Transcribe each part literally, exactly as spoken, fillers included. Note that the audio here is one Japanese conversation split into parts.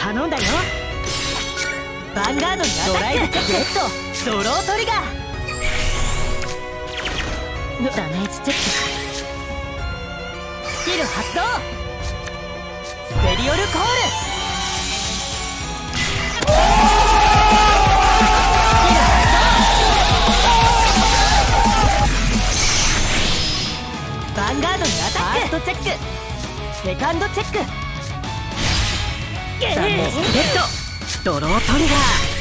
頼んだよ。ヴァンガードにアタック。ドライブチェック。ドロートリガー。ダメージチェック。スキル発動。スペリオルコール。ヴァンガードにアタック。ファーストチェック。セカンドチェック。ダメージゲット。ドロートリガー。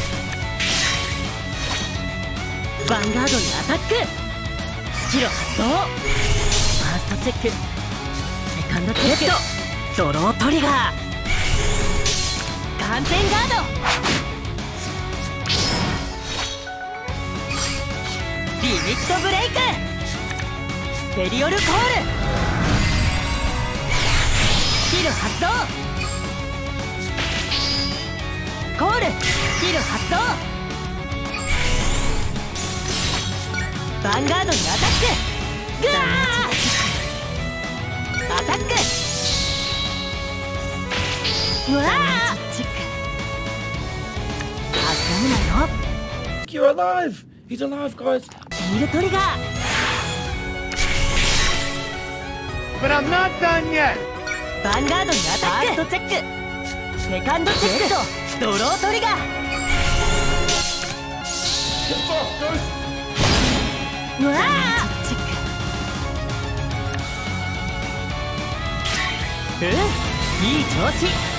ヴァンガードにアタック。スキル発動。ファーストチェック。セカンドチェック。ドロートリガー。完全ガード。リミットブレイク。スペリオルコール。スキル発動。コール。スキル発動。ヴァンガードにアタック。グワー。アタック。うわー。挟むなよ。 You're alive! He's alive, guys! ミルトリガー。 But I'm not done yet! ヴァンガードにアタック。ファーストチェック。セカンドチェック。ドロートリガー。うわー。うん、いい調子。